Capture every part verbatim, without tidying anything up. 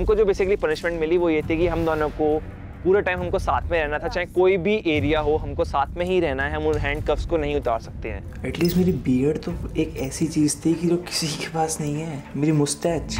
हमको जो basically punishment मिली वो ये थी कि हम दोनों को पूरा टाइम हमको साथ में रहना था, चाहे कोई भी एरिया हो हमको साथ में ही रहना है, हम उन हैंडकफ्स को नहीं उतार सकते हैं। एटलीस्ट मेरी बियर्ड तो एक ऐसी चीज़ थी कि जो किसी के पास नहीं है, मेरी मुस्टैच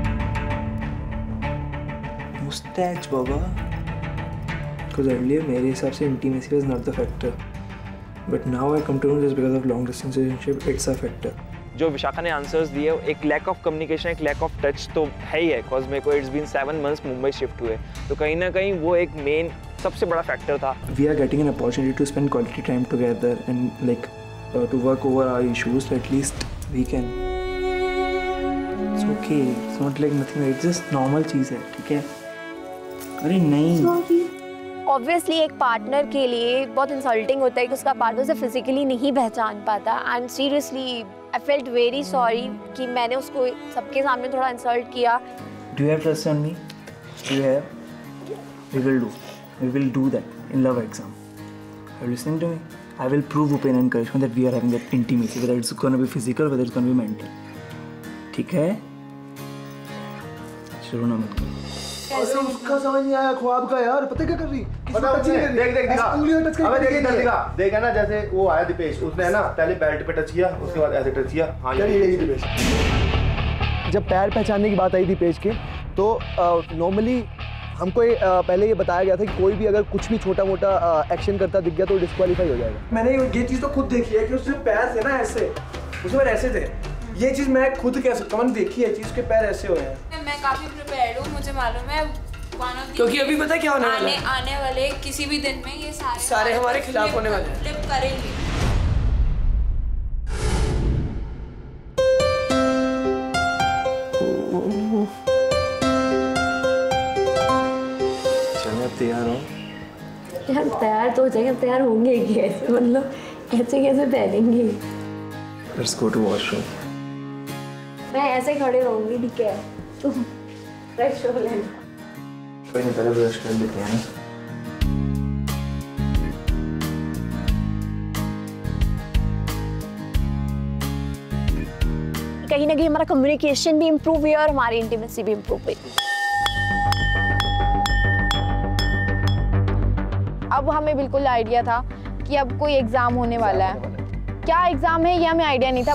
मुस्टैच बाबा। Because earlier मेरे हिसाब से intimacy was not the factor, but now I come to know just because of long distance relationship it's a factor. जो विशाखा ने आंसर्स दिए, एक लैक ऑफ कम्युनिकेशन, एक लैक ऑफ टच तो है ही है, बिकॉज मेरे को it's been seven months Mumbai shift हुए, तो कहीं ना कहीं वो एक मेन सबसे बड़ा फैक्टर था। We are getting an opportunity to spend quality time together and like uh, to work over our issues, so at least we can. It's okay, it's not like nothing, it's just normal चीज़ है, ठीक है? अरे नहीं। Obviously एक partner के लिए बहुत insulting होता है कि उसका पार्टनर उसे फिजिकली नहीं पहचान पाता, and seriously I felt very sorry कि मैंने उसको सबके सामने थोड़ा इंसल्ट किया। Do you have trust on me? Do you have? We will do. We will do that in love exam. Are you listening to me? I will prove open and encouragement that we are having that intimacy, whether it's going to be physical, whether it's going to be mental. ठीक है? शुरू ना मत करो। अरे उसका समझ नहीं आया ख्वाब का यार, पता क्या कर रही? पता उसने देख देख दिखा, अबे देख इधर दिखा, देखा ना जैसे वो आया दीपेश, उसने है ना पहले बेल्ट पे टच किया, उसके बाद ऐसे टच किया। हाँ ये यही दीपेश। जब पैर पहचानने की बात आई थी पेज के, तो नॉर्मली हमको ये, आ, पहले ये बताया गया था कि कोई भी अगर कुछ भी छोटा मोटा एक्शन करता दिख गया तो डिस्क्वालीफाई हो जाएगा। मैंने ये चीज़ तो खुद देखी है कि उसके पैर थे ना ऐसे, उसके पैर ऐसे थे। ये चीज़ मैं खुद कह सकता हूँ, मैंने देखी है चीज़ के पैर ऐसे हुए हैं। मैं काफ़ी प्रिपेयर्ड हूँ, मुझे मालूम है क्योंकि अभी पता क्या होने वाला है, आने वाले किसी भी दिन में ये सारे सारे हमारे खिलाफ होने वाले हैं। फ्लिप करेंगे। चलो तैयार हो? यार तैयार तो हो जाएंगे, तैयार होंगे कैसे, मतलब ऐसे कैसे पहनेंगे? Let's go to washroom. मैं ऐसे खड़े रहूंगी, ठीक है? तुम फ्रेश हो लेना। कोई नहीं, पहले ब्रश कर लेते हैं। कहीं ना कहीं हमारा कम्युनिकेशन भी इम्प्रूव हुई और हमारी इंटीमेसी भी इम्प्रूव हुई। अब हमें बिल्कुल आइडिया था कि अब कोई एग्जाम होने वाला है। क्या एग्जाम है ये हमें आइडिया नहीं था।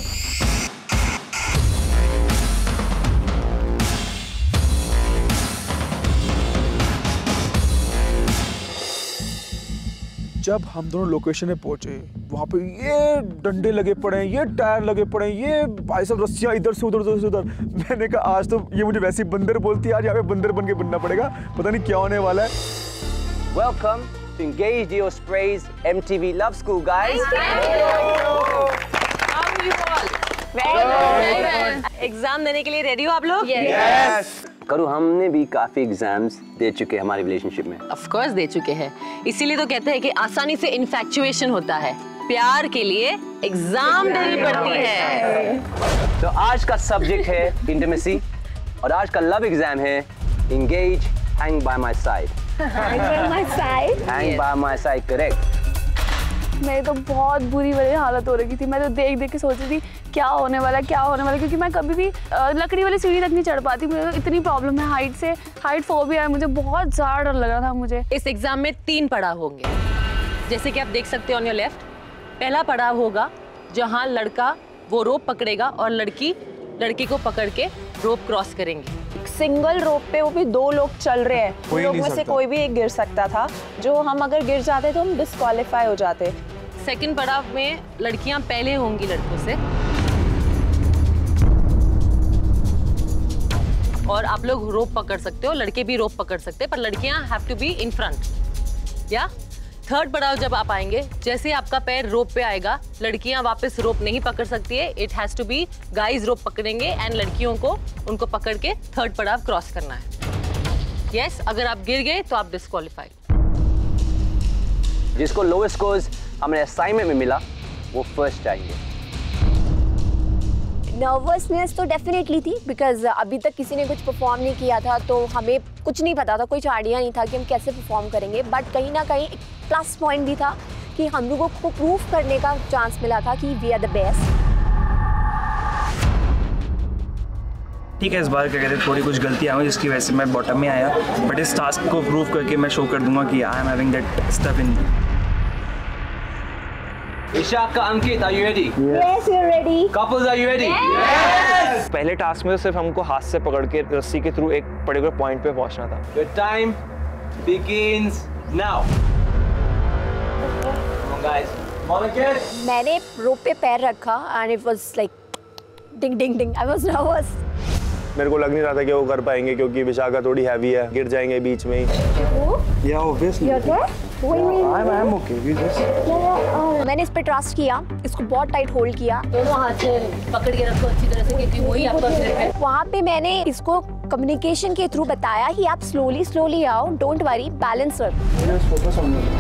जब हम दोनों लोकेशन में पहुंचे, वहाँ पे ये डंडे लगे पड़े हैं, ये टायर लगे पड़े हैं, ये भाई सब रस्सियाँ इधर से उधर उधर से उधर। मैंने कहा आज तो ये मुझे वैसे ही बंदर बोलती है, आज यहाँ पे बंदर बन के बनना पड़ेगा, पता नहीं क्या होने वाला है। Welcome to Engage Dio Spray's M T V Love School, guys. Exam देने के लिए रेडी हो आप लोग? Yes. करू हमने भी काफी एग्जाम्स दे चुके हैं हमारी रिलेशनशिप में। ऑफ कोर्स दे चुके हैं, इसीलिए तो कहते हैं कि आसानी से इन्फैक्चुएशन होता है, प्यार के लिए एग्जाम देनी पड़ती है। तो आज का सब्जेक्ट है इंटीमेसी और आज का लव एग्जाम है engage hang by my side. Hang by my side? Hang by my side, correct. मेरी तो बहुत बुरी वाली हालत हो रही थी, मैं तो देख देख के सोच रही थी क्या होने वाला क्या होने वाला, क्योंकि मैं कभी भी लकड़ी वाली सीढ़ी तक नहीं चढ़ पाती, मुझे इतनी प्रॉब्लम है हाइट से, हाइट फोबिया है मुझे, बहुत ज़्यादा डर लग रहा था मुझे। इस एग्जाम में तीन पड़ाव होंगे, जैसे कि आप देख सकते हो ऑन योर लेफ्ट। पहला पड़ाव होगा जहाँ लड़का वो रोप पकड़ेगा और लड़की लड़की को पकड़ के रोप क्रॉस करेंगे। सिंगल रोप पे वो भी दो लोग चल रहे हैं, उन लोग में से कोई भी एक गिर सकता था, जो हम अगर गिर जाते तो हम डिस्क्वालीफाई हो जाते। सेकंड पड़ाव में लड़कियां पहले होंगी लड़कों से और आप लोग रोप पकड़ सकते हो, लड़के भी रोप पकड़ सकते हैं, पर लड़कियां have to be in front. या थर्ड पड़ाव जब आप आएंगे, जैसे आपका पैर रोप पे आएगा, लड़कियां वापस रोप नहीं पकड़ सकती है, it has to be guys rope पकड़ेंगे एंड लड़कियों को उनको पकड़ के थर्ड पड़ाव क्रॉस करना है। यस yes, अगर आप गिर गए तो आप डिस्क्वालीफाइड। जिसको लोएस्ट स्कोर्स हमें असाइनमेंट में मिला वो फर्स्ट जाएंगे। नर्वसनेस तो डेफिनेटली थी, बिकॉज अभी तक किसी ने कुछ परफॉर्म नहीं किया था, तो हमें कुछ नहीं पता था, कोई आइडिया नहीं था कि हम कैसे परफॉर्म करेंगे। बट कहीं ना कहीं एक प्लस पॉइंट भी था कि हम लोगों को प्रूव करने का चांस मिला था कि वी आर द बेस्ट। ठीक है, इस बार क्या कहते हैं थोड़ी कुछ गलतियाँ हुई जिसकी वजह से मैं बॉटम में आया, बट इस टास्क को प्रूव करके मैं शो कर दूंगा कि I am having that stuff in. Vishakha, Ankit, are you ready? Yes, we're ready. Couples, are you ready? yes! पहले टास्क में तो सिर्फ हमको हाथ से पकड़ के रस्सी के थ्रू एक पर्टिकुलर पॉइंट पे पहुंचना था। Your time begins now. Come on guys. Come on kids. मैंने रोप पे पैर रखा and it was like ding ding ding. I was nervous. मेरे को लग नहीं रहा था कि वो कर पाएंगे क्योंकि विशाखा थोड़ी हैवी है, गिर जाएंगे बीच में ही। या obviously You're okay? I am okay, we just मैंने इस पे ट्रस्ट किया, इसको बहुत टाइट होल्ड किया, दोनों हाथ से पकड़ के रखो अच्छी तरह से क्योंकि वही आपका ग्रिप है। वहाँ पे मैंने इसको कम्युनिकेशन के थ्रू बताया कि आप स्लोली स्लोली आओ, डोंट वरी, बैलेंस रखो। Just focus on me.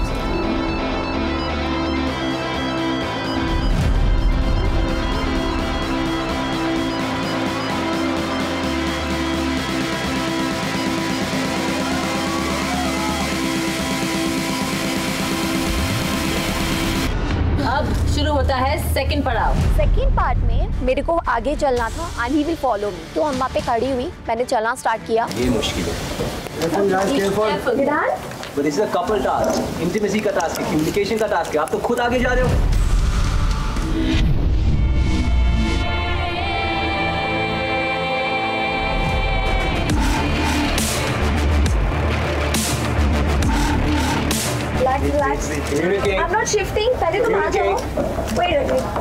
अब शुरू होता है सेकंड पड़ाव। सेकंड पार्ट में मेरे को आगे चलना था and he will follow me. तो हम वहाँ पे खड़ी हुई, मैंने चलना स्टार्ट किया। ये मुश्किल है। But this is a couple task, intimacy का task है, communication का task है। आप तो खुद आगे जा रहे हो। Relax, relax. I'm not shifting. पहले तुम आ जाओ। Wait, wait, wait.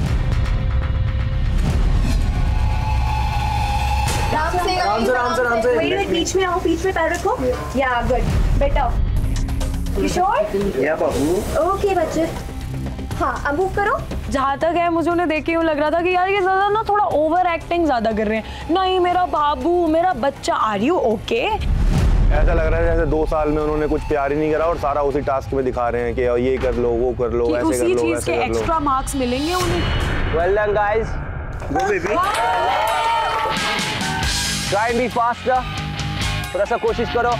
आराम से, आराम से, आराम से। Wait, wait, बीच में आओ, बीच में पैर रखो। Yeah, good, better. You sure? Yeah, Babu. Okay, बच्चे। हाँ, अब मूव करो। जहाँ तक है मुझे उन्हें देख के यूँ लग रहा था कि यार ये ज़्यादा ना थोड़ा ओवर एक्टिंग ज़्यादा कर रहे हैं। नहीं मेरा बाबू, मेरा बच्चा, आर यू ओके? ऐसा लग रहा है जैसे दो साल में उन्होंने कुछ प्यार ही नहीं करा और सारा उसी टास्क में दिखा रहे हैं कि ये कर लो, वो कर लो, ऐसे कर लो, उसी चीज ऐसे के कर लो। एक्स्ट्रा मार्क्स मिलेंगे उन्हें। Well done guys. Go baby. Try and be faster. थोड़ा सा कोशिश करो।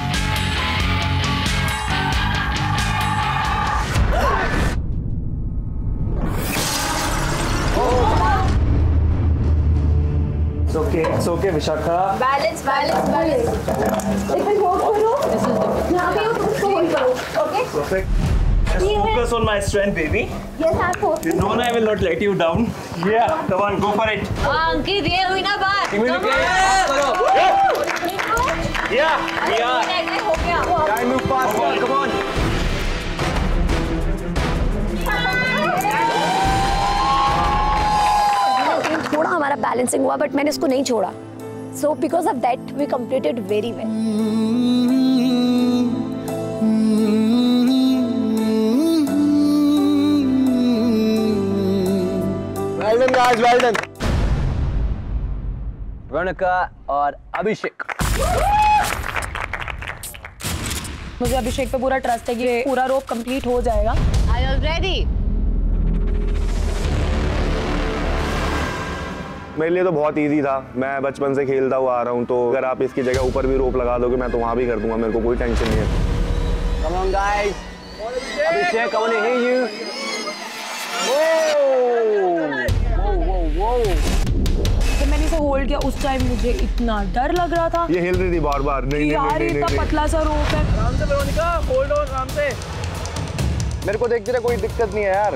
It's okay, it's okay, Vishakha. Balance, balance, balance. एक मिनट होल्ड करो। यहाँ पे तुम होल्ड करो, okay? Perfect. Just focus on my strength, baby. Yes, I'm focused. You know I will not let you down. Yeah, come on, go for it. अंकित ये हुई ना बात। Communicate करो। Yeah, we are. हो गया। Try and move faster. Come on. थोड़ा हमारा balancing हुआ बट मैंने इसको नहीं छोड़ा। So because of that we completed very well. Well done guys, well done. Veronica और अभिषेक। मुझे अभिषेक पे पूरा ट्रस्ट है कि पूरा रोप कंप्लीट हो जाएगा। Are you ready? मेरे लिए तो बहुत इजी था, मैं बचपन से खेलता हुआ आ रहा हूँ, तो अगर आप इसकी जगह ऊपर भी रोप लगा दोगे मैं तो वहाँ भी कर दूंगा, मेरे को कोई टेंशन नहीं है। Come on guys. Abhishek, I want to hear you. Whoa! Whoa, whoa, whoa. जब मैंने इसे होल्ड किया उस टाइम मुझे इतना डर लग रहा था। ये हिल रही थी बार बार। नहीं नहीं यार नहीं इतना नहीं पतला सा रोप है। आराम से वेरोनिका, होल्ड ऑन आराम से। मेरे को देखते रहे, कोई दिक्कत नहीं है यार।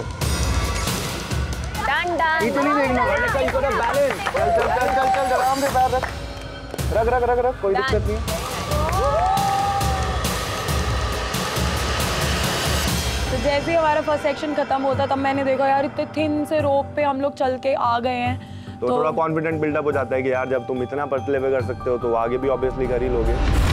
Done done. इतनी देखना वेरोनिका, इसको तो बैलेंस। चल चल चल चल चल आराम से पैर रख रख रख रख रख कोई दिक्कत नहीं। तो जैसे ही हमारा फर्स्ट सेक्शन खत्म होता तब मैंने देखा यार इतने थिन से रोप पे हम लोग चल के आ गए हैं। तो, तो थोड़ा कॉन्फिडेंट बिल्डअप हो जाता है कि यार जब तुम इतना पतले पे कर सकते हो तो आगे भी ऑब्वियसली कर ही लोगे।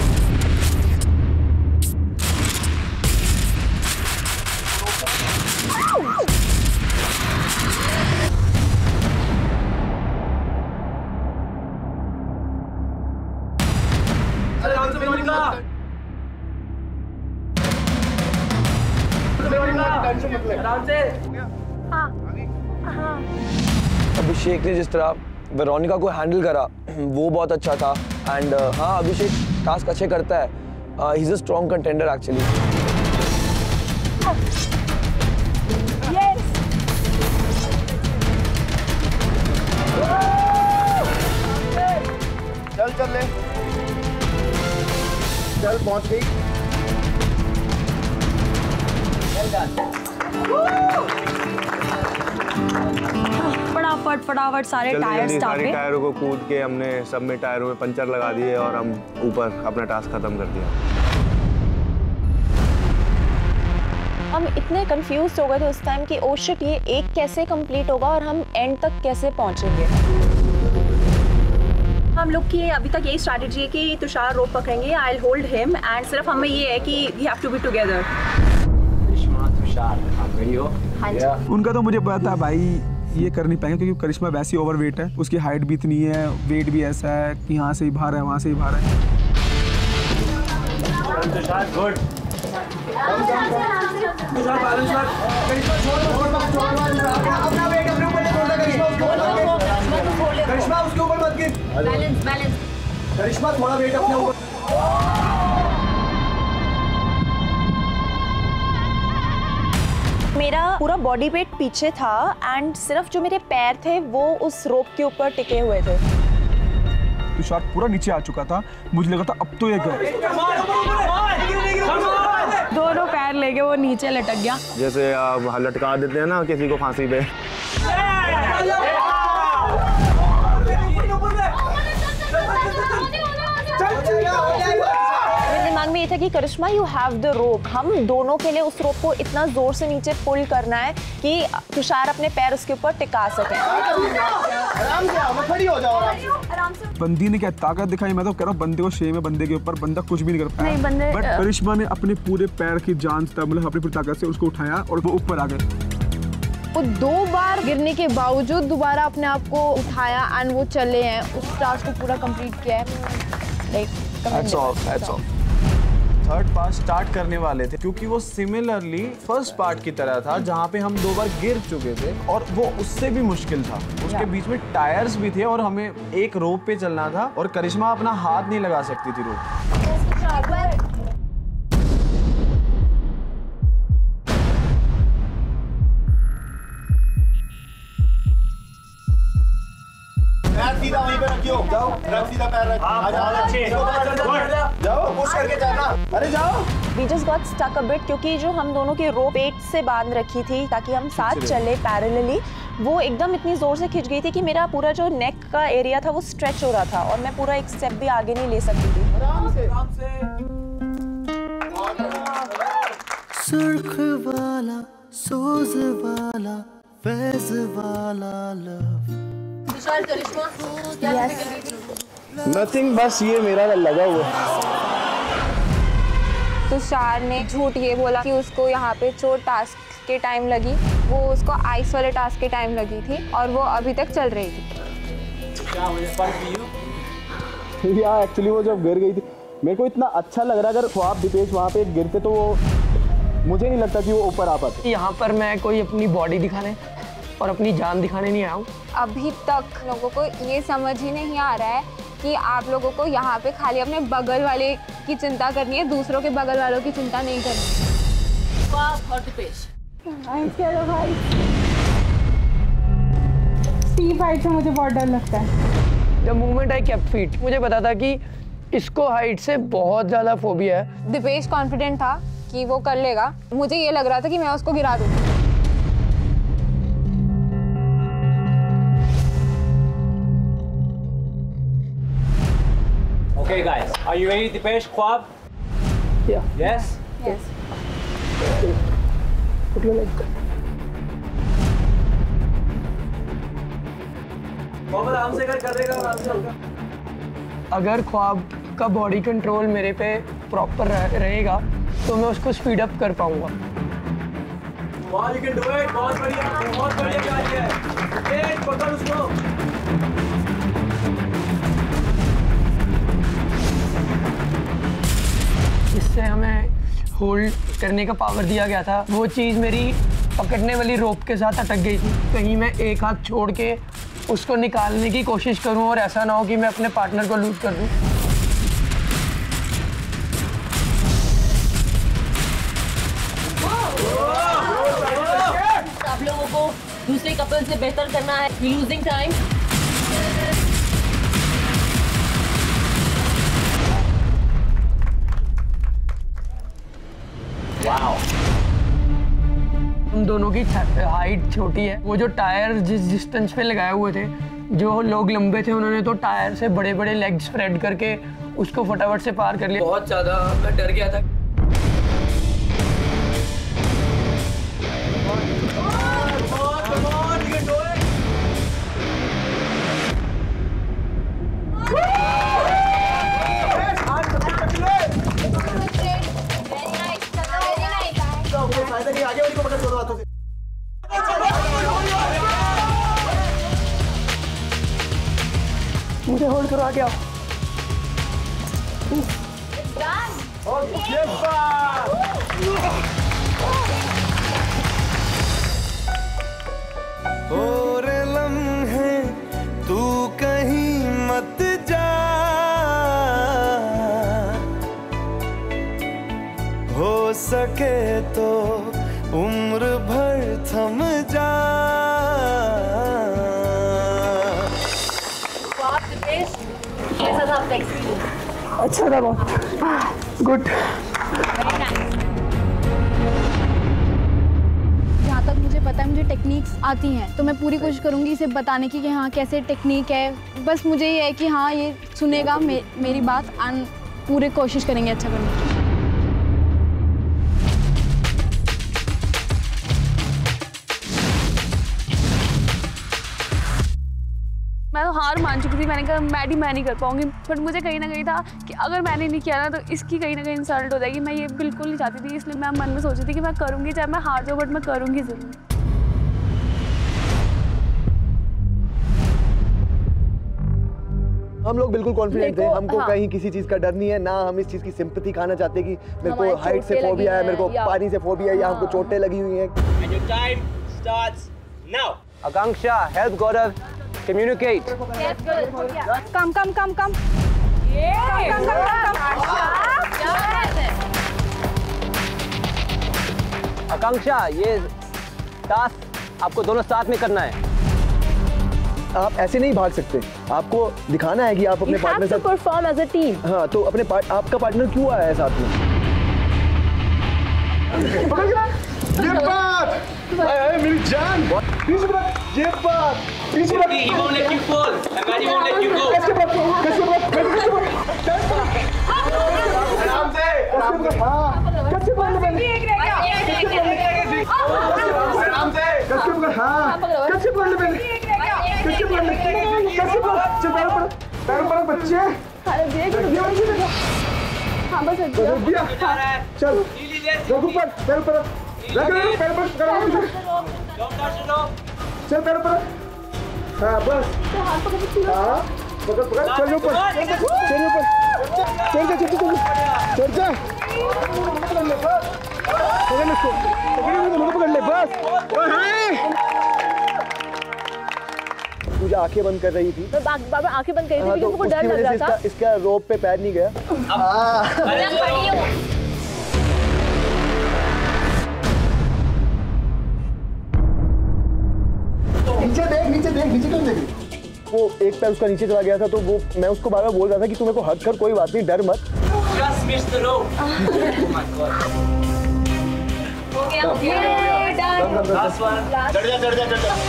अभिषेक ने जिस तरह वेरोनिका को हैंडल करा वो बहुत अच्छा था। एंड हाँ अभिषेक टास्क अच्छे करता है, he is a strong contender actually. ले। चल पहुंच गई। फटाफट फटाफट सारे टायर्स सारे टायरों को कूद के हमने सब में टायरों में पंचर लगा दिए और हम ऊपर अपना टास्क खत्म कर दिया। हम इतने कंफ्यूज हो गए थे उस टाइम कि ओ शिट, ये एक कैसे कंप्लीट होगा और हम एंड तक कैसे पहुंचेंगे। हम लोग की अभी तक यही स्ट्रैटेजी है कि तुषार रोप पकड़ेंगे, I will hold him and सिर्फ हमें ये है कि we have to be together. उनका तो मुझे पता है भाई ये कर नहीं पाएंगे क्योंकि करिश्मा वैसी ओवरवेट है, उसकी हाइट भी इतनी है, वेट भी ऐसा है कि यहाँ से ही भार है वहाँ से ही भार है। गुड करिश्मा उसके ऊपर मत गिर। बैलेंस बैलेंस करिश्मा थोड़ा वेट अपने ऊपर। मेरा पूरा बॉडी वेट पीछे था एंड सिर्फ जो मेरे पैर थे वो उस रोप के ऊपर टिके हुए थे। तुषार पूरा नीचे आ चुका था, मुझे लगा था अब तो ये गए। दोनों पैर लेके वो नीचे लटक गया। जैसे आप लटका देते हैं ना किसी को फांसी पे। मेरे दिमाग में ये था कि Karishma you have the rope, हम दोनों के लिए उस रोप को इतना जोर से नीचे पुल करना है कि तुषार अपने पैर उसके ऊपर टिका सके। आराम से आओ, खड़ी हो जाओ आराम से। बंदी ने क्या ताकत दिखाई, मैं तो कह रहा हूँ बंदे को शेम है बंदे के ऊपर, बंदा कुछ भी नहीं कर पाया। बट करिश्मा ने अपने पूरे पैर की जान से मतलब अपनी पूरी ताकत से उसको उठाया और वो ऊपर आ गए। वो दो बार गिरने के बावजूद दोबारा अपने आप को उठाया एंड वो चले हैं, उस टास्क को पूरा कंप्लीट किया है। Like That's all, that's all. Third part start करने वाले थे क्योंकि वो सिमिलरली फर्स्ट पार्ट की तरह था जहाँ पे हम दो बार गिर चुके थे और वो उससे भी मुश्किल था। उसके बीच में टायर्स भी थे और हमें एक रोप पे चलना था और करिश्मा अपना हाथ नहीं लगा सकती थी रोप। सीधा वहीं पे रखियो। जाओ, रख सीधा पैर रख। आ जाओ, जाओ, पुश करके जाना। अरे जाओ। We just got stuck a bit क्योंकि जो हम दोनों की रोप पेट से बांध रखी थी ताकि हम साथ चले पैरेलली, वो एकदम इतनी जोर से खिंच गई थी कि मेरा पूरा जो नेक का एरिया था वो स्ट्रेच हो रहा था और मैं पूरा एक स्टेप भी आगे नहीं ले सकती थी। आराम से, आराम से। सुर्ख वाला, सोज वाला, फैज वाला लव। नथिंग, बस ये मेरा लगा हुआ। तुषार ने झूठ ये बोला कि उसको यहाँ पे चोट टास्क के टाइम लगी, वो उसको आइस वाले टास्क के टाइम लगी थी और वो अभी तक चल रही थी। यार एक्चुअली वो जब गिर गई थी मेरे को इतना अच्छा लग रहा, अगर ख्वाब दीपेश वहाँ पे गिरते तो वो मुझे नहीं लगता कि वो ऊपर आ पाते। यहाँ पर मैं कोई अपनी बॉडी दिखाने और अपनी जान दिखाने नहीं आया हूँ। अभी तक लोगों को ये समझ ही नहीं आ रहा है कि आप लोगों को यहाँ पे खाली अपने बगल वाले की चिंता करनी है, दूसरों के बगल वालों की चिंता नहीं करनी। स्टीप हाइट से मुझे बहुत डर लगता है। The moment I kept feet, मुझे पता था कि इसको हाइट से बहुत ज़्यादा फोबिया है। दीपेश कॉन्फिडेंट था कि वो कर लेगा, मुझे ये लग रहा था कि मैं उसको गिरा दूँ। Okay guys, are you ready, Dipesh? Khwab? Yeah. Yes? Yes. Put your leg. आराम से कर कर देगा, आराम से होगा। अगर ख्वाब का बॉडी कंट्रोल मेरे पे प्रॉपर रहेगा तो मैं उसको स्पीड अप कर पाऊंगा। Wow, you can do it. बहुत बढ़िया, बहुत बढ़िया गाड़ी है। तेज पकड़ उसको। जिससे हमें होल्ड करने का पावर दिया गया था, वो चीज़ मेरी पकड़ने वाली रोप के साथ अटक गई थी। कहीं मैं एक हाथ छोड़ के उसको निकालने की कोशिश करूं और ऐसा ना हो कि मैं अपने पार्टनर को लूज कर दूं। आप लोगों को दूसरे कपल से बेहतर करना है, लूजिंग टाइम। हम दोनों की हाइट छोटी है। वो जो टायर जिस डिस्टेंस पे लगाए हुए थे, जो लोग लंबे थे उन्होंने तो टायर से बड़े बड़े लेग स्प्रेड करके उसको फटाफट से पार कर लिया। बहुत ज़्यादा मैं डर गया था। मुझे होल्ड करो, आगे आओ। और लम्हे तू कहीं मत जा, हो सके तो उम्र भर थम जा। कैसा था आपका एक्सपीरियंस? अच्छा था बहुत, गुड। जहाँ तक मुझे पता है, मुझे टेक्निक्स आती हैं, तो मैं पूरी कोशिश करूँगी इसे बताने की कि हाँ कैसे टेक्निक है। बस मुझे ये है कि हाँ ये सुनेगा मे, मेरी बात, एंड पूरी कोशिश करेंगे अच्छा करने की। मैं तो हार मान चुकी थी। मैंने कहा मैडी मैं नहीं कर पाऊंगी, बट मुझे कहीं ना कहीं था कि अगर मैंने नहीं किया ना तो इसकी कहीं ना कहीं इंसल्ट हो जाएगी। मैं ये बिल्कुल नहीं चाहती थी, इसलिए मैं मन में सोची थी कि मैं करूंगी, चाहे मैं हार जाऊँ, बट मैं करूंगी जरूर। हम लोग बिल्कुल कॉन्फिडेंट थे, हमको हाँ। कहीं किसी चीज का डर नहीं है, ना हम इस चीज की सिंपैथी खाना चाहते कि मेरे को हाइट से फोबिया है, मेरे को पानी से फोबिया है, या हमको चोटें लगी हुई हैं। And your time starts now. Akanksha, help Gaurav communicate. कम कम कम कम कम कम आकांक्षा, ये टास्क आपको दोनों साथ में करना है। आप ऐसे नहीं भाग सकते, आपको दिखाना है कि आप अपने पार्टनर से परफॉर्म एज अ टीम। हाँ, तो अपने पार्ट आपका पार्टनर क्यों आया है साथ में? ये बात, अरे मेरी जान, पीछे बात, ये बात, पीछे बात। He won't let you fall, and Maddie won't let you go. कैसे बात, कैसे बात, कैसे बात, आराम से, आराम से, हाँ, कैसे बात बनी? आराम से, कैसे बात, हाँ, कैसे बात बनी? कैसे बात, कैसे बात, चल पैर पर, पैर पर बच्चे। अरे देख देखो, हाँ बस दिया, चल, रख ऊपर, पैर पर, रख रख पैर पर, चल पैर पर, हाँ बस, हाँ पकड़ पकड़, चल ऊपर, चल ऊपर, चल जा, चल जा, चल जा, पकड़ ले बस, पकड़ ले इसको, पकड़ ले मुझे, पकड़ ले बस, ओए पूजा आंखें बंद कर रही थी। मैं बाबा आंखें बंद कर रही थी क्योंकि मुझे डर उसकी लग वजह रहा से था। इसका इसका रोप पे पैर नहीं गया। नीचे देख, नीचे देख, नीचे क्यों देख? वो एक पैर उसका नीचे चला गया था, तो वो मैं उसको बार बार बोल रहा था कि तू मेरे को हक कर, कोई बात नहीं, डर मत। Just missed the rope. Oh my God. हो गया, हो गया, डन। Last one. चढ़ जा, चढ़ जा, चढ़ जा।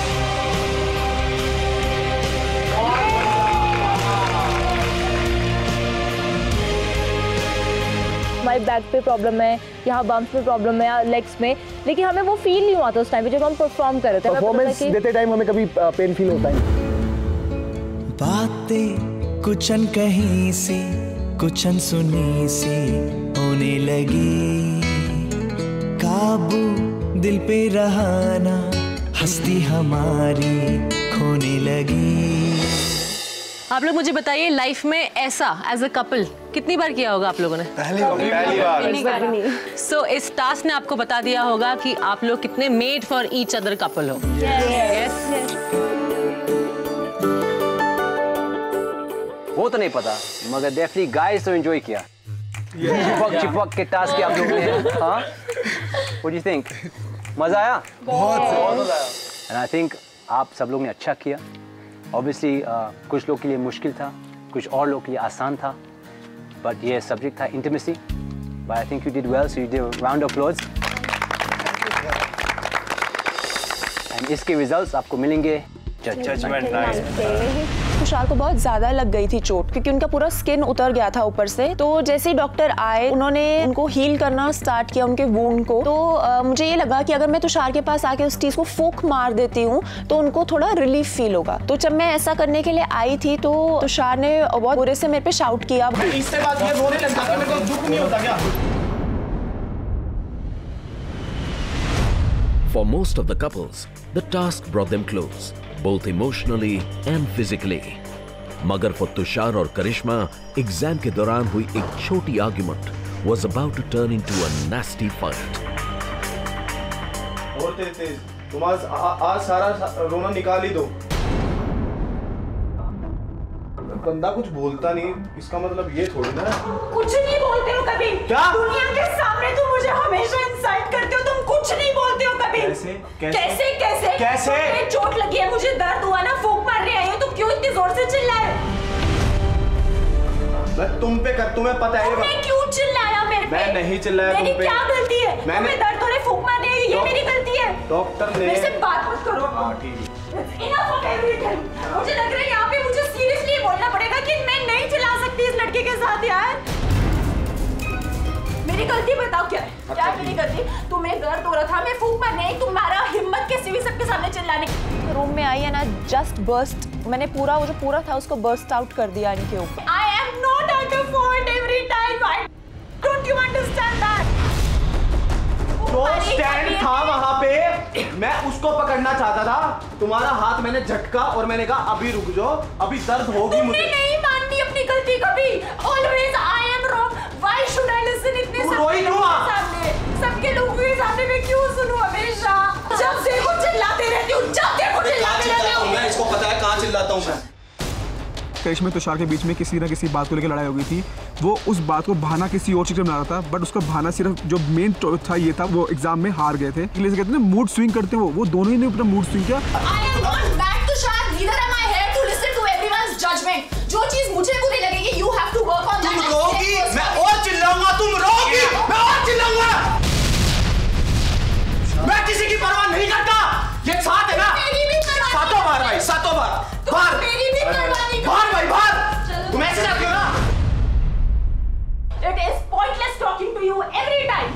हमारे बैक पे प्रॉब्लम है, यहाँ बम्स पे प्रॉब्लम है, लेग्स में, लेकिन हमें वो फील नहीं हुआ था उस टाइम पे जब हम परफॉर्म कर रहे थे। परफॉर्मेंस देते टाइम हमें कभी पेन फील होता है? बातें कुछ अनकही सी, कुछ अनसुनी सी होने लगी, काबू दिल पे रहाना, हस्ती हमारी खोने लगी। आप लोग मुझे बताइए, लाइफ में ऐसा एज अ कपल कितनी बार किया होगा आप लोगों ने? पहली बार, पहली बार। सो इस टास्क ने आपको बता दिया होगा कि आप लोग कितने made for each other couple हो। yes. वो तो नहीं पता, मगर डेफिनेटली गाइस तो एंजॉय किया। चिपक चिपक के टास्क आप लोगों ने, हाँ? What do you think? मजा आया? बहुत बहुत मजा आया। And I think आप सब लोग ने अच्छा किया। Obviously uh, कुछ लोग के लिए मुश्किल था, कुछ और लोग के लिए आसान था, but ये सब्जेक्ट था intimacy, but I think you did well, so you did a round of applause. And इसके रिजल्ट्स आपको मिलेंगे जजमेंट नाइट। तुषार को बहुत ज्यादा लग गई थी चोट क्योंकि उनका पूरा स्किन उतर गया था ऊपर से। तो जैसे ही डॉक्टर आए उन्होंने उनको हील करना स्टार्ट किया उनके वुंड को। तो आ, मुझे ये लगा कि अगर मैं तुषार के पास आके उस चीज को फूक मार देती हूँ तो उनको थोड़ा रिलीफ फील होगा। तो जब मैं ऐसा करने के लिए आई थी तो तुषार ने बहुत बुरे से मेरे पे शाउट किया। इससे बात ये रोने लगता कि मेरे को दुख नहीं होता क्या? For most of the couples, the task brought them close, both emotionally and physically. मगर for तुषार और करिश्मा, एग्जाम के दौरान हुई एक छोटी argument was about to turn into a nasty fight. और तेज तेज, तुम आज आज सारा रोना निकाल ही दो। बंदा कुछ बोलता नहीं, इसका मतलब ये थोड़ी ना। कुछ नहीं बोलते हो कभी। क्या? दुनिया के सामने तुम मुझे हमेशा इंसल्ट करते हो, तुम कुछ नहीं बोलते हो कभी। कैसे? कैसे? कैसे कैसे? कैसे? तुम्हें चोट लगी है, मुझे दर्द हुआ ना, फूंक मारने आई हो, तुम क्यों इतनी जोर से चिल्लाए? मैं तुम पे कर, तुम्हें पता है। तुमने क्यों चिल्लाया मेरे पे? मैं नहीं चिल्लाया तुम पे। मेरी क्या गलती है? तुम्हें दर्द हो रहा है, फूंक मारने आई हो, ये मेरी गलती है। डॉक्टर ने मेरे से बात मत करो। हाँ ठीक है। Enough of everything. मुझे लग रहा है यहाँ पे मुझे सीरियसली बोलना पड़ेगा कि मैं नहीं चिल्ला सकती इस लड़के के साथ यार। मेरी गलती बताओ क्या है? क्या है मेरी गलती? तुम्हें दर्द हो रहा था, मैं फूंक मारने आई, तुम्हारा हिम्मत कैसे हुई सबके सामने चिल्लाने? रूम में आई है ना, जस्ट बर्स्ट, मैंने पूरा वो जो पूरा था उसको बर्स्ट आउट कर दिया इनके ऊपर। I am not at a fault every time. I don't you understand that? जो स्टैंड था वहां पे, मैं उसको पकड़ना चाहता था। तुम्हारा हाथ मैंने झटका और मैंने कहा अभी रुक जाओ, अभी दर्द होगी मुझे। तुमने नहीं माननी अपनी गलती कभी। Always I am wrong. Why should I listen इतने सबके लोगों के सामने? सबके लोगों के सामने मैं क्यों सुनूं हमेशा? जब देखो चिल्लाते रहती हूँ, जब देखो चिल्लाते रहती हूँ। मैं इसको पता है कहाँ चिल्लाता हूँ मैं। करिश्मा तुषार के बीच में किसी ना किसी बात को लेकर लड़ाई हो गई थी। वो उस बात को बहाना किसी और चीज में बना रहा था, बट उसका बहाना सिर्फ जो मेन था ये था, वो एग्जाम में हार गए थे। इसलिए कहते हैं ना मूड स्विंग करते हो, वो दोनों ही ने अपना मूड स्विंग किया। I am not mad Tushar, neither am I here to listen to everyone's judgment. जो चीज मुझे बुरी लगेगी, you have to work on that. तुम रोगी, मैं और चिल्लाऊंगा, तुम रोगी, मैं और चिल्लाऊंगा। मैं किसी की परवाह नहीं करता। ये साथ है ना? सातों बार भाई, सातों बार। बार। मेरी भी परवाह नहीं बार भाई, बार। तुम ऐसे जाते हो ना? It is pointless talking to you every time.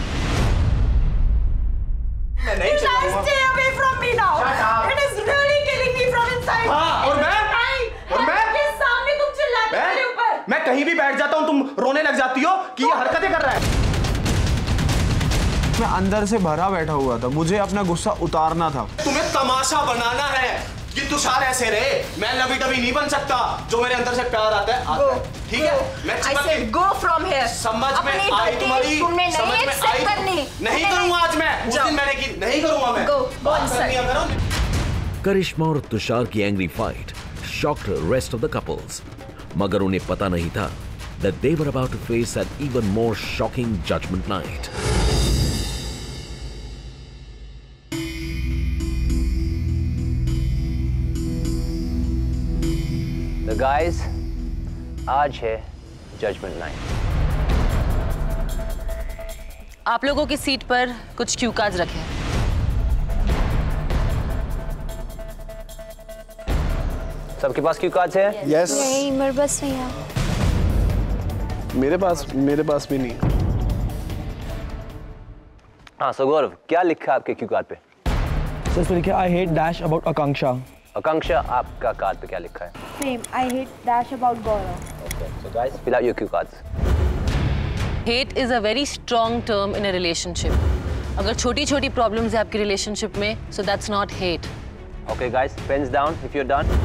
मैं नहीं चिल्लाऊंगा। Stay away from me now. It is really killing me from inside. हाँ, और मैं? और मैं? के सामने तुम चिल्लाते हो मेरे ऊपर। मैं कहीं भी बैठ जाता हूँ, तुम रोने लग जाती हो कि ये हरकतें कर रहा है। मैं अंदर से भरा बैठा हुआ था, मुझे अपना गुस्सा उतारना था। तुम्हें तमाशा बनाना है कि तुषार ऐसे रहे। मैं लवी डबी नहीं बन सकता। जो मेरे अंदर से प्यार आता है, आता है। ठीक है? मैं चिपक के go from here. समझ में आई तुम्हारी, समझ में आई। नहीं करूंगा आज मैं। उस दिन मैंने की, नहीं करूंगा मैं। Go, go inside. करिश्मा और तुषार की angry fight shocked the rest of the couples. मगर उन्हें पता नहीं था that they were about to face an even more shocking judgment night. The guys, आज है जजमेंट नाइट। आप लोगों की सीट पर कुछ क्यू कार्ड्स रखे हैं। सबके पास क्यू कार्ड्स हैं? Yes. नहीं, मेरे पास नहीं है। मेरे पास मेरे पास भी नहीं। हाँ, सो गौरव, क्या लिखा है आपके क्यू कार्ड पे? सर लिखा I hate dash about Akanksha. Akanksha, आपका कार्ड पे क्या लिखा है? Same. I hate dash about Gaurav. Okay, so guys, fill out your cue cards. Hate is a very strong term in a relationship. अगर छोटी-छोटी problems है आपकी relationship में, so that's not hate. Okay, guys, pens down if you're done.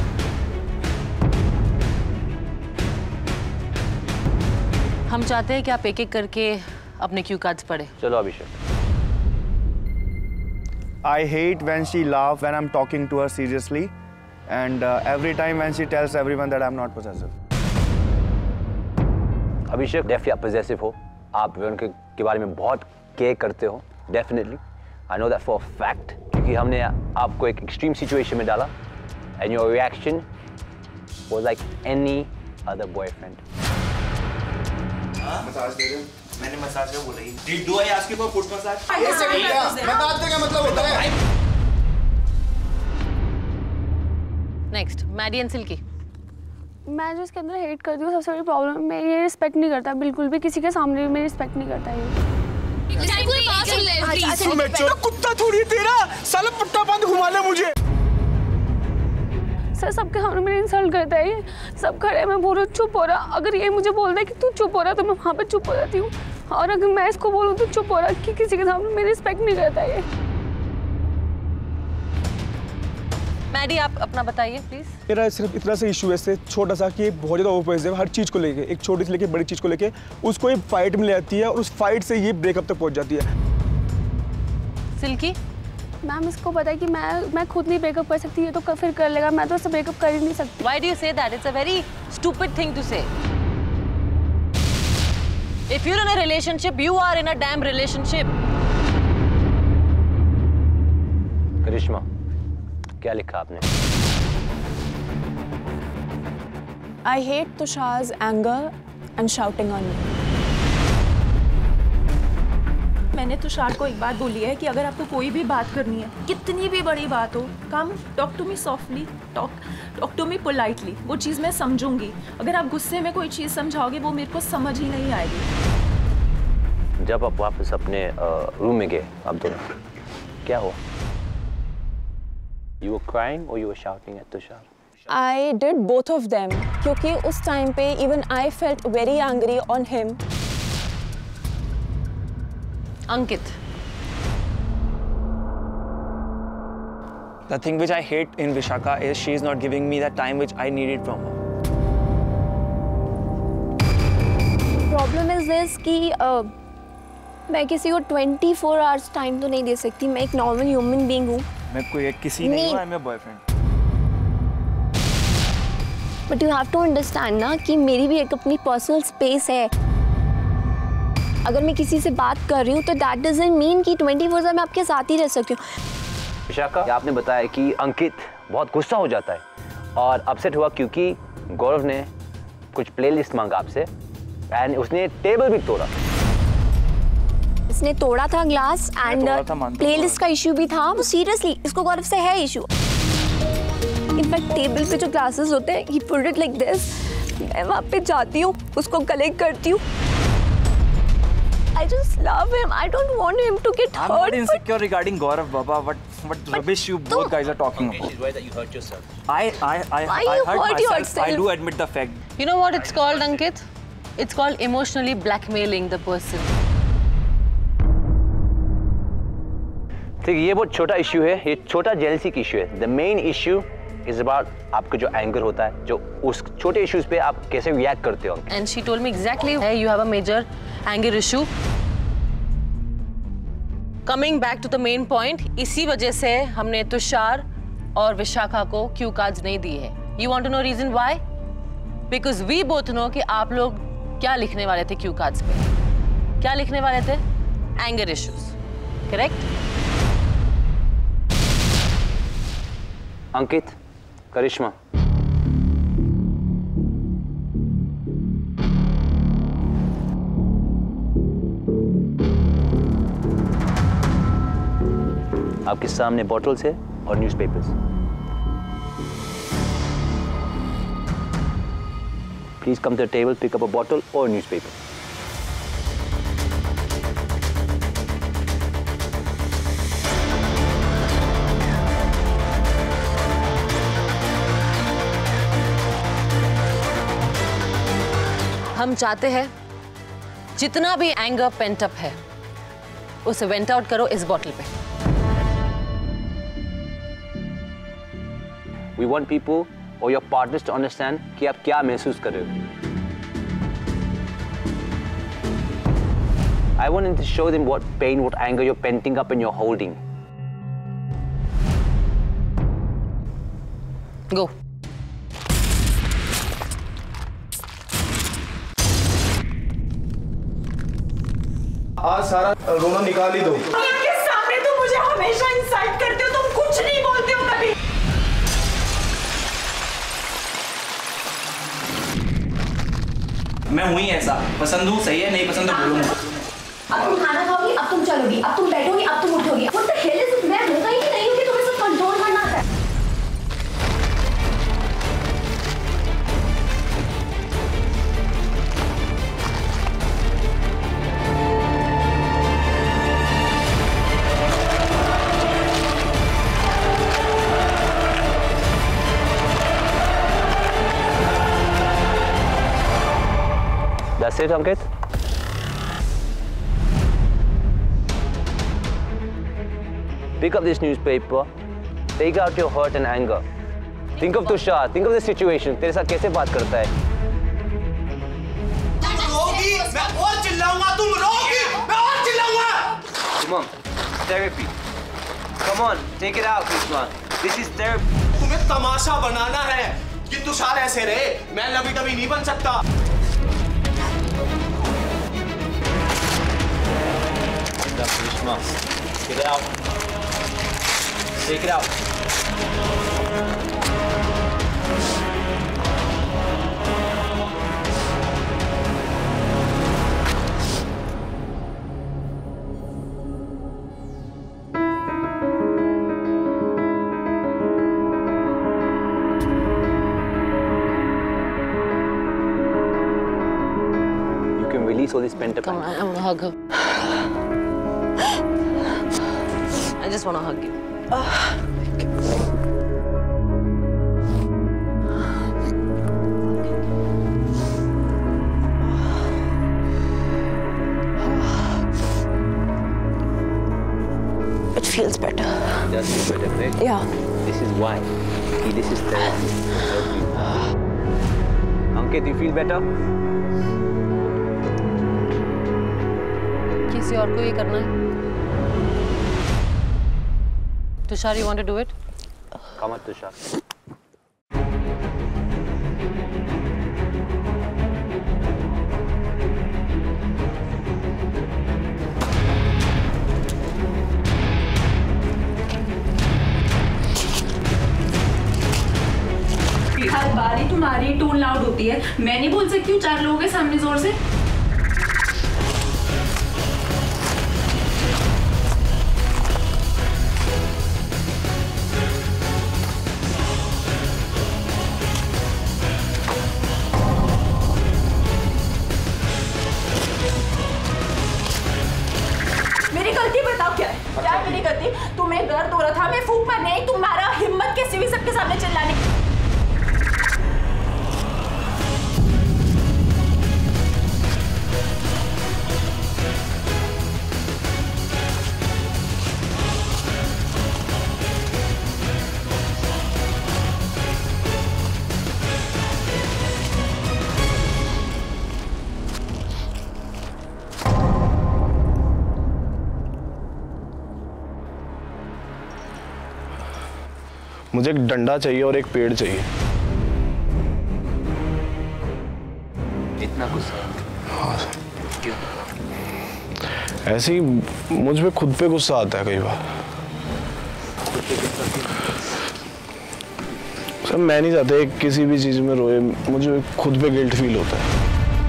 हम चाहते हैं कि आप एक-एक करके अपने क्यू कार्ड्स पढ़ें। चलो Abhishek. I hate when she laughs when I'm talking to her seriously, and uh, every time when she tells everyone that I'm not possessive. Abhishek, definitely आप possessive हो। आप उनके के बारे में बहुत केयर करते हो, definitely. I know that for a fact, क्योंकि हमने आपको एक extreme situation में डाला, and your reaction was like any other boyfriend. Massage दे रहे हो? मैंने मसाज का बोला ही। Did do I ask you for foot massage? ये सही है। मसाज का क्या मतलब होता है? Next Maddy and Silky. मैं जो इसके अंदर हेट करती हूँ सबसे बड़ी प्रॉब्लम, मैं ये रिस्पेक्ट नहीं करता बिल्कुल भी, किसी के सामने भी मेरी रिस्पेक्ट नहीं करता ये। कुत्ता थोड़ी तेरा साला पट्टा बंद घुमा ले मुझे। सर सबके सामने मेरी इंसल्ट करता है ये, सब खड़े मैं बोल रही चुप हो रहा, अगर ये मुझे बोल दे कि तू चुप हो रहा तो मैं वहाँ पे चुप हो जाती हूँ, और अगर मैं इसको बोलूँ तो चुप हो रहा कि किसी के सामने मेरी रिस्पेक्ट नहीं करता ये। मैडी आप अपना बताइए प्लीज। मेरा सिर्फ इतना सा इशू है इससे छोटा सा कि बहुत ज़्यादा ओवर हर चीज़ को लेके, एक छोटी से लेके बड़ी चीज़ को लेके उसको एक फाइट में ले आती है और उस फाइट से ये ब्रेकअप तक पहुंच जाती है। सिल्की मैम इसको पता है कि मैं मैं खुद नहीं ब्रेकअप कर सकती, ये तो फिर कर लेगा, मैं तो इससे ब्रेकअप कर ही नहीं सकती। Why do you say that? It's a very stupid thing to say. If you're in a relationship, you are in a damn relationship. करिश्मा, क्या लिखा आपने? I hate Tushar's anger and shouting on me. मैंने तुषार को एक बात बोली है कि अगर आपको कोई भी बात करनी है, कितनी भी बड़ी बात हो, come talk to me softly, talk talk to me politely, वो चीज़ मैं समझूंगी। अगर आप गुस्से में कोई चीज़ समझाओगे वो मेरे को समझ ही नहीं आएगी। जब आप वापस अपने रूम में गए आप दोनों, क्या हुआ? You were crying or you were shouting at Tushar? I did both of them क्योंकि उस टाइम पे even I felt very angry on him. Ankit. The thing which I hate in Vishaka is she is not giving me the time which I needed from her. Problem is this कि uh, मैं किसी को चौबीस hours time तो नहीं दे सकती, मैं एक नॉर्मल ह्यूमन बीइंग हूँ। मैं कोई एक किसी नहीं हूँ, मैं boyfriend. But you have to understand ना कि मेरी भी एक अपनी पर्सनल स्पेस है। अगर मैं किसी से बात कर रही हूँ तो that doesn't mean कि चौबीस आवर्स मैं आपके साथ ही रह सकती हूँ। विशाखा, आपने बताया कि अंकित बहुत गुस्सा हो जाता है और अपसेट हुआ क्योंकि गौरव ने कुछ प्लेलिस्ट मांगा आपसे एंड उसने टेबल भी तोड़ा। इसने तोड़ा था ग्लास एंड प्लेलिस्ट का इशू भी था। वो सीरियसली इसको गौरव से है इशू। इनफैक्ट टेबल पे जो ग्लासेस होते हैं he put it like this, मैं वहाँ पे जाती हूँ, उसको कलेक्ट करती हूँ। I just love him. I don't want him to get I'm hurt. I'm not insecure regarding Gaurav, Baba. What what rubbish you both guys are talking about? She's worried that you hurt yourself. I I I Why I you hurt hurt myself. yourself? I do admit the fact. You know what it's called, Ankit? It's called emotionally blackmailing the person. ठीक, ये बहुत छोटा issue है, ये छोटा jealousy की issue है। The main issue is about आपका जो एंगर होता है, जो उस छोटे इश्यूज पे आप कैसे रिएक्ट करते हो। And she told me exactly hey, you have a major anger issue. Coming back to the main point, इसी वजह से हमने तुषार और विशाखा को क्यू कार्ड्स नहीं दिए हैं। You want to know reason why? Because we both know कि आप लोग क्या लिखने वाले थे क्यू कार्ड्स पे। क्या लिखने वाले थे? Anger issues. Correct? अंकित, करिश्मा, आपके सामने बॉटल्स है और newspapers. Please come to the table, pick up a bottle और न्यूज़पेपर। हम चाहते हैं जितना भी एंगर पेंट अप है उसे वेंट आउट करो इस बॉटल पे। We want people or your partners to understand कि आप क्या महसूस कर रहे हो। I want them to show them what pain, what anger you're penting up and you're holding. Go. आज सारा रोना निकाल ही दो। के सामने तुम मुझे हमेशा इंसल्ट करते हो, तुम कुछ नहीं बोलते हो कभी। मैं हुई ऐसा, पसंद हूँ, सही है, नहीं पसंद तो बोलूँगा। अब तुम खाना खाओगी, अब तुम चलोगी, अब तुम बैठोगी, अब तुम उठोगी। What the hell is it? मैं होगा ही नहीं हूँ कि तुम्हें सब कंट्रोल करना आता है। That's it, Ankit? Pick up this newspaper, take out your hurt and anger. Think of Tushar, think of the situation. तेरे साथ कैसे बात करता है? तुम रोगी, मैं और चिल्लाऊंगा, तुम रोगी, मैं और चिल्लाऊंगा। Come on, therapy. Come on, take it out, Krishna. This is therapy. तुम्हें तमाशा बनाना है कि तुषार ऐसे रहे, मैं लवी डबी नहीं बन सकता। Krishna, get it out. Take it out. You can release all this pent up. Come on, I want to hug her. I just want to hug you. It feels better. It does feel better, right? Yeah. This is why. See, this is therapy. Ankit, you feel better? किसी और को ये करना है? Tushar, you want to do it? Come on, Tushar. हर बार ही तुम्हारी tone loud होती है, मैं नहीं बोल सकती हूँ चार लोगों के सामने जोर से। मेरी गलती बताओ क्या है? क्या मेरी गलती? तुम्हें दर्द हो रहा था, मैं फूंक मारने आई, तुम्हारा हिम्मत कैसे हुई सबके सामने चिल्लाने की? मुझे एक डंडा चाहिए और एक पेड़ चाहिए। इतना गुस्सा? हाँ सर। क्यों? ऐसे ही मुझ पे खुद पे गुस्सा आता है कई बार। सर मैं नहीं चाहता किसी भी चीज में रोए, मुझे खुद पे गिल्ट फील होता है।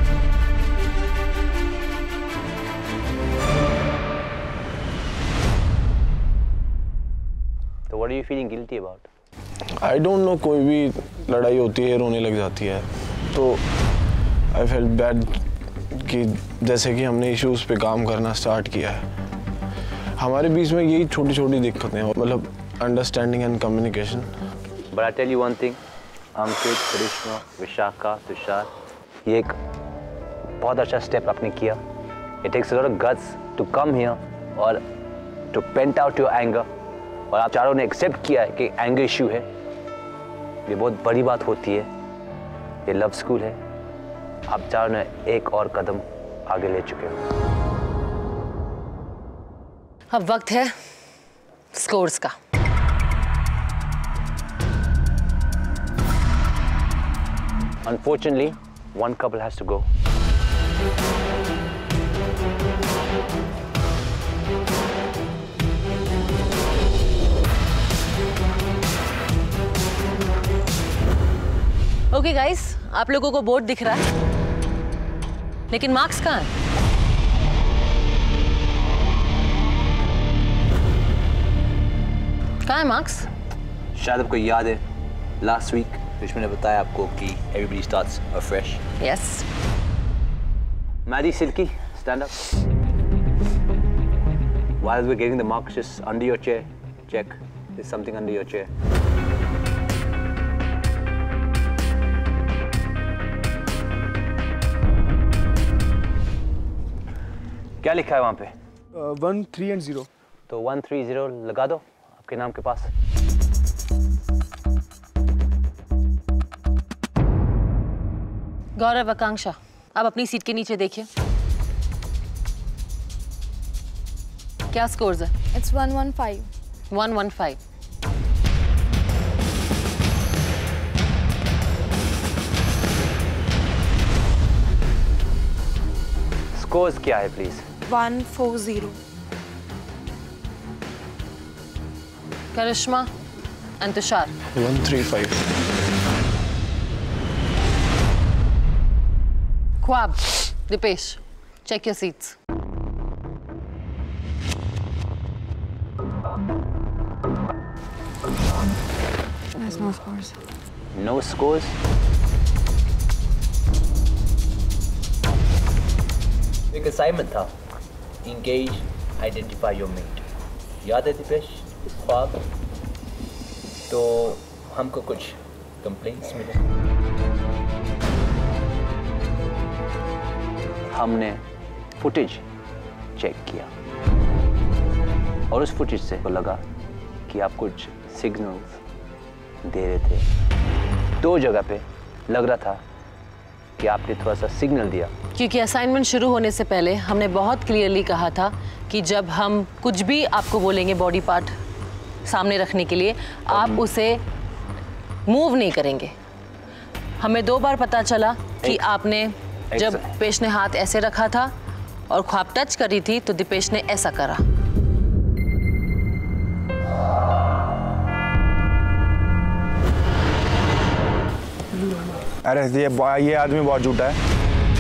So what are you feeling guilty about? I don't know, कोई भी लड़ाई होती है रोने लग जाती है, तो आई फेल्ट बैड कि जैसे कि हमने इश्यूज पे काम करना स्टार्ट किया है, हमारे बीच में यही छोटी छोटी दिक्कतें हैं, मतलब understanding and communication. But I tell you one thing, Ankit, Karishma, Vishakha, Tushar, ये एक बहुत अच्छा स्टेप आपने किया। It takes a lot of guts to come here और to vent out your anger, और आप चारों ने एक्सेप्ट किया है कि एंगर इशू है, ये बहुत बड़ी बात होती है, ये लव स्कूल है, आप चारों ने एक और कदम आगे ले चुके हो। अब वक्त है स्कोर्स का। Unfortunately, one couple has to go. Okay guys, आप लोगों को बोर्ड दिख रहा है, लेकिन मार्क्स कहाँ हैं? कहाँ है मार्क्स? शायद आपको याद है, लास्ट वीक विश्व ने बताया आपको कि everybody starts afresh. Yes. Maddie, Silky, stand up. While we're getting the marks, just under your chair, check. There's something under your chair. क्या लिखा है वहाँ पे? One three and zero. तो वन थ्री जीरो लगा दो आपके नाम के पास। गौरव, आकांक्षा, आप अपनी सीट के नीचे देखिए। क्या स्कोर्स है? It's one one five. One one five. Scores क्या है please? One four zero. Karishma and Tushar? One three five. Khwab, Deepesh, check your seats. There's no scores. No scores? एक असाइनमेंट था, engage, identify your mate. याद है दीपेश? ख्वाब? तो हमको कुछ कंप्लेंट्स मिले। हमने फुटेज चेक किया और उस फुटेज से को लगा कि आप कुछ सिग्नल्स दे रहे थे। दो जगह पे लग रहा था कि आपने थोड़ा सा सिग्नल दिया। क्योंकि असाइनमेंट शुरू होने से पहले हमने बहुत क्लियरली कहा था कि जब हम कुछ भी आपको बोलेंगे बॉडी पार्ट सामने रखने के लिए, आप उसे मूव नहीं करेंगे। हमें दो बार पता चला कि आपने जब दीपेश ने हाथ ऐसे रखा था और ख्वाब टच करी थी तो दीपेश ने ऐसा करा। अरे ये ये आदमी बहुत झूठा है।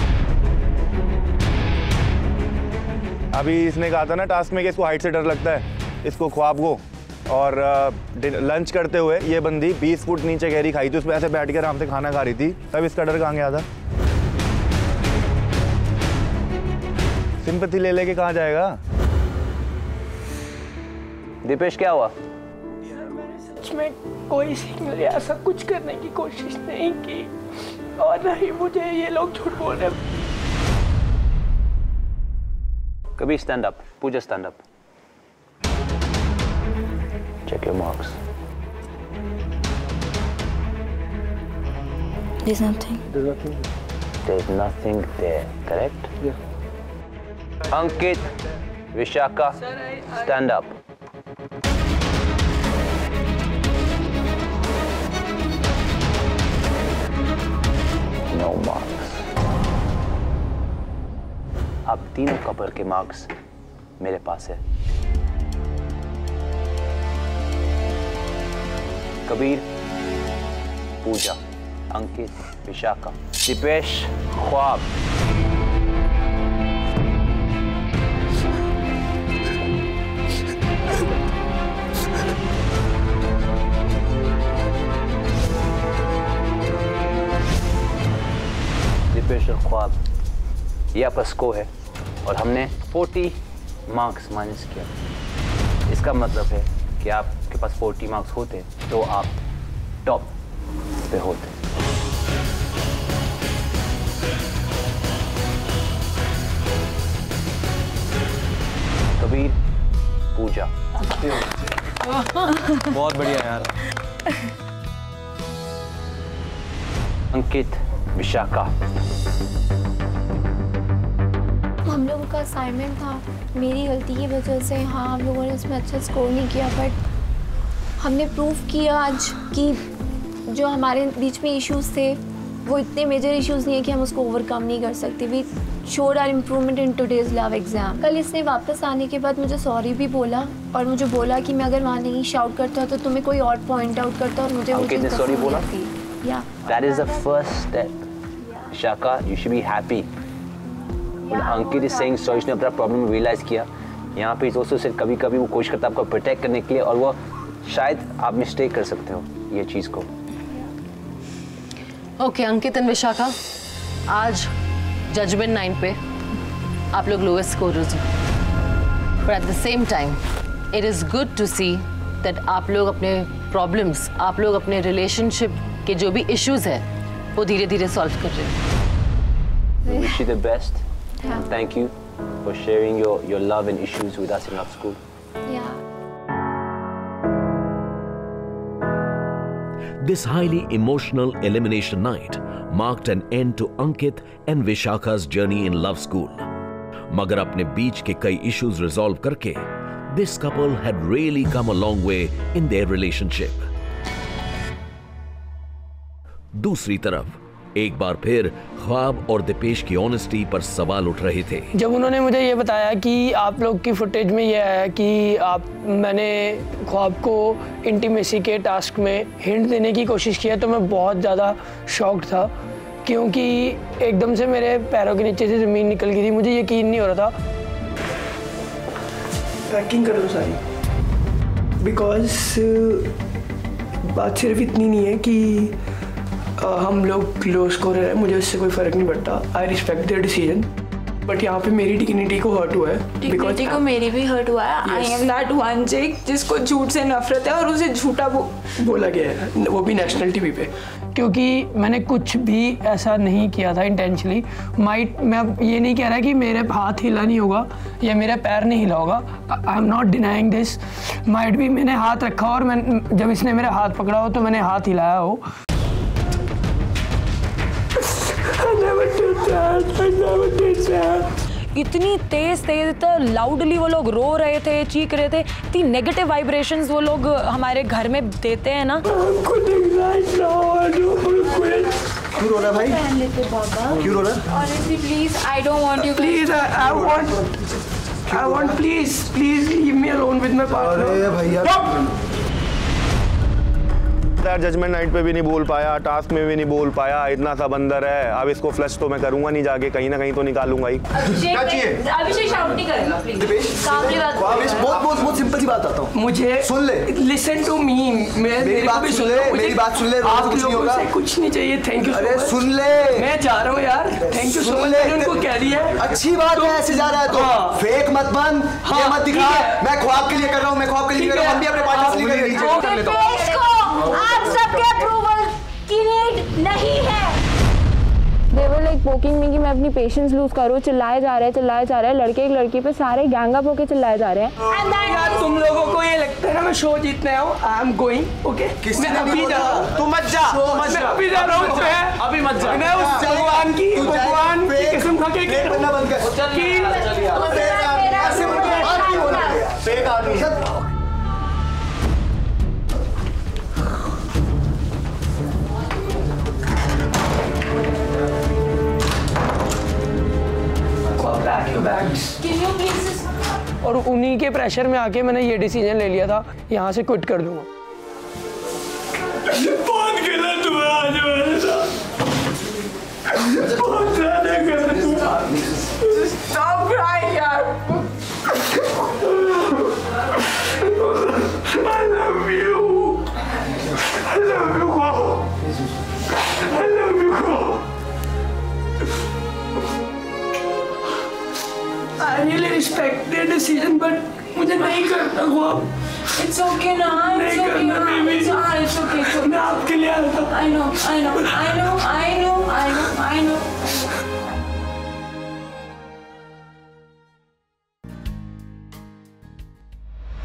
अभी इसने कहा था ना टास्क में कि इसको हाइट से डर लगता है, इसको ख्वाब को। और लंच करते हुए ये बंदी बीस फुट नीचे गहरी खाई थी, उसमें ऐसे बैठ के आराम से खाना खा रही थी, तब इसका डर कहाँ गया था? सिंपैथी ले लेके कहाँ जाएगा? दीपेश क्या हुआ? सच में कोई सिग्नल या ऐसा कुछ करने की कोशिश नहीं की और नहीं मुझे ये लोग झूठ बोल रहे। कभी stand up, Pooja stand up. Check your marks. There's nothing. There's nothing. There's nothing there, correct? Yeah. Ankit, Vishaka, stand up. No marks. अब तीनों कपल के मार्क्स मेरे पास है। कबीर, पूजा, अंकित, विशाखा, दीपेश, ख्वाब। दीपेश और ख्वाब, ये आपका स्कोर है और हमने चालीस मार्क्स माइनस किया। इसका मतलब है कि आपके पास चालीस मार्क्स होते तो आप टॉप पे होते। कबीर, पूजा, बहुत बढ़िया यार। अंकित, विशाखा। हम लोगों का असाइनमेंट था, मेरी गलती की वजह से हाँ हम लोगों ने उसमें अच्छा स्कोर नहीं किया, बट हमने प्रूव किया आज कि जो हमारे बीच में इश्यूज थे वो इतने मेजर इश्यूज नहीं है कि हम उसको ओवरकम नहीं कर सकते। We showed our improvement in today's love exam. कल इसने वापस आने के बाद मुझे सॉरी भी बोला और मुझे बोला कि मैं अगर वहाँ नहीं शाउट करता तो तुम्हें कोई और पॉइंट आउट करता और मुझे अंकित ने सॉरी बोला? या That is the first step. Shaka, you should be happy. When Ankit is saying sorry, उसने अपना प्रॉब्लम रियलाइज किया। यहाँ पे दोस्तों से कभी कभी वो कोशिश करता है आपको प्रोटेक्ट करने के लिए और वो शायद आप मिस्टेक कर सकते हो ये चीज़ को। ओके अंकित एंड विशाखा, आज जजमेंट नाइन पे आप लोग लोएस्ट स्कोरर्स हो, but at the same time it is good to see that आप लोग अपने प्रॉब्लम्स, आप लोग अपने रिलेशनशिप के जो भी इश्यूज है वो धीरे धीरे सॉल्व कर रहे हो। We wish you the best. Thank you for sharing your, your love and issues with us in Love School. Yeah. This highly emotional elimination night marked an end to Ankit and Vishakha's journey in Love School. मगर अपने बीच के कई issues resolve करके, this couple had really come a long way in their relationship. दूसरी तरफ एक बार फिर ख्वाब और दीपेश की ऑनेस्टी पर सवाल उठ रहे थे। जब उन्होंने मुझे ये बताया कि आप लोग की फुटेज में ये आया कि आप मैंने ख्वाब को इंटीमेसी के टास्क में हिंट देने की कोशिश किया, तो मैं बहुत ज़्यादा शॉक्ड था, क्योंकि एकदम से मेरे पैरों के नीचे से ज़मीन निकल गई थी। मुझे यकीन नहीं हो रहा था। पैकिंग कर दो सारी, बिकॉज बात सिर्फ इतनी नहीं है कि Uh, हम लोग लो स्कोरर है, मुझे उससे कोई फर्क नहीं पड़ता। I respect their decision, but यहाँ पे मेरी डिग्निटी को हर्ट हुआ है। डिग्निटी को मेरी भी हर्ट हुआ है। आई एम दैट वन चिक जिसको झूठ से नफरत है और उसे झूठा बो, बोला गया है, वो भी नेशनल टीवी पे, क्योंकि मैंने कुछ भी ऐसा नहीं किया था इंटेंशनली। माइट मैं ये नहीं कह रहा कि मेरे हाथ हिला नहीं होगा या मेरा पैर नहीं हिला होगा। I am not denying this. Might भी मैंने हाथ रखा और मैं जब इसने मेरा हाथ पकड़ा हो तो मैंने हाथ हिलाया हो। I never did that. I never did that. इतनी तेज तेज इतना लाउडली वो लोग रो रहे थे, चीख रहे थे, इतनी नेगेटिव वाइब्रेशंस वो लोग हमारे घर में देते हैं ना। क्यों रो रहा भाई? क्यों रो रहा? Honestly, please, I don't want you. Please, I, I want, I want, please, please leave me alone with my partner. अरे भैया। यार जजमेंट नाइट पे भी नहीं बोल पाया, टास्क में भी नहीं बोल पाया, इतना सा बंदर है। अब इसको फ्लश तो मैं करूंगा नहीं, जाके कहीं ना कहीं तो निकालूंगा ही। क्या चाहिए? अभिषेक शाउट नहीं करेगा प्लीज। कामली बात। बहुत बहुत बहुत सिंपल सी बात आता हूँ। मुझे सुन ले। Listen to me. मेरी बात सुन ले, मेरी बात सुन ले। आप लोगों से कुछ नहीं चाहिए। Thank you. अरे सुन ले। मैं जा रहा हूँ यार। Thank you so much. उनको कह दिया। अच्छी बात है, ऐसे जा रहा है तो फेक मत बन, ये मत दिखा। मैं ख्वाब के लिए कर रहा हूँ, मैं ख्वाब के लिए कर रहा हूँ। हम भी अपने पार्टनर के लिए कर लेता हूँ। आप सबके अप्रूवल की नीड नहीं है। They were like poking me कि मैं अपनी पेशेंस लूज करूँ। चिल्लाए जा रहे हैं, चिल्लाए जा रहे हैं, लड़के एक लड़की पे सारे गैंग अप होके चिल्लाए जा रहे हैं। यार तुम लोगों को ये लगता है ना मैं शो जीतने आया हूँ। I am going, okay? मैं अभी जा रहा हूँ। तू मत जा, मैं अभी जा रहा हूँ। मैं अभी मत जा। मैं उस भगवान की भगवान की कसम खा के फेक बनना बंद कर। फेक आदमी। और उन्हीं के प्रेशर में आके मैंने ये डिसीजन ले लिया था, यहाँ से क्विट कर दूंगा। बहुत गलत हुआ आज मेरे साथ, बहुत ज्यादा गलत हुआ। Stop crying यार। I love you. I love you, I love you. I really respect their decision, but मुझे नहीं करना ख्वाब। It's okay ना, it's okay ना, it's okay, it's okay, it's okay. मैं आपके लिए आया था। I know, I know, I know, I know, I know, I know.